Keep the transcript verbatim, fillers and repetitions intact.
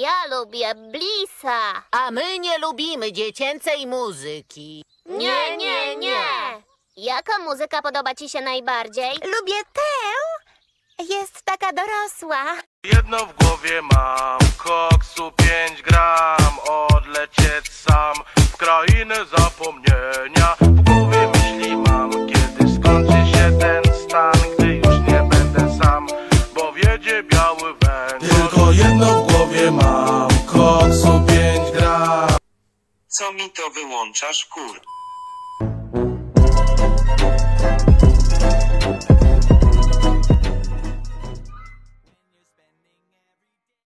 Ja lubię Blissa. A my nie lubimy dziecięcej muzyki. Nie, nie, nie. Jaka muzyka podoba ci się najbardziej? Lubię tę. Jest taka dorosła. Jedno w głowie mam, koksu pięć gram, odlecieć sam w krainę zapomnienia. W głowie myśli mam, kiedy skończy się ten stan, gdy już nie będę sam, bo wiedzie biały węgiel. Tylko jedno w głowie mam, koksu pięć gram. Co mi to wyłączasz, kur...